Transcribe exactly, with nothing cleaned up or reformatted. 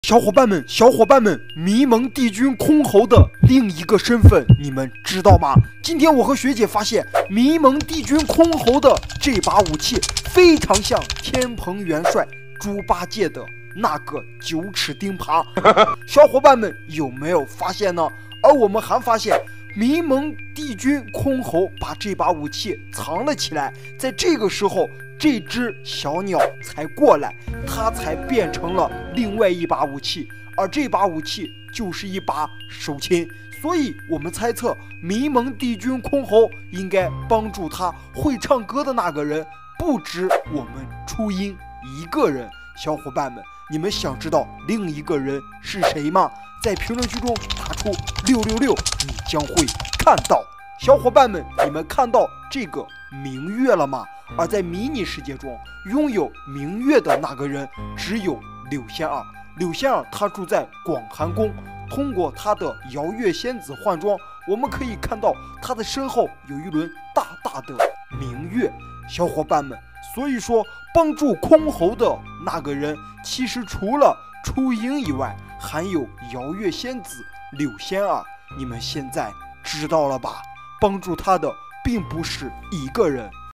小伙伴们，小伙伴们，迷蒙帝君箜篌的另一个身份，你们知道吗？今天我和学姐发现，迷蒙帝君箜篌的这把武器非常像天蓬元帅猪八戒的那个九齿钉耙。小伙伴们有没有发现呢？而我们还发现，迷蒙帝君箜篌把这把武器藏了起来，在这个时候，这只小鸟才过来，它才变成了另外一把武器，而这把武器就是一把手琴。所以我们猜测，迷蒙帝君箜篌应该帮助他会唱歌的那个人不止我们初音一个人。小伙伴们，你们想知道另一个人是谁吗？在评论区中打出六六六，你将会看到。小伙伴们，你们看到这个明月了吗？而在迷你世界中，拥有明月的那个人只有柳仙儿。柳仙儿她住在广寒宫，通过她的摇月仙子换装，我们可以看到她的身后有一轮大大的明月。小伙伴们，所以说帮助箜篌的那个人，其实除了初音以外，还有摇月仙子柳仙儿。你们现在知道了吧？帮助他的并不是一个人。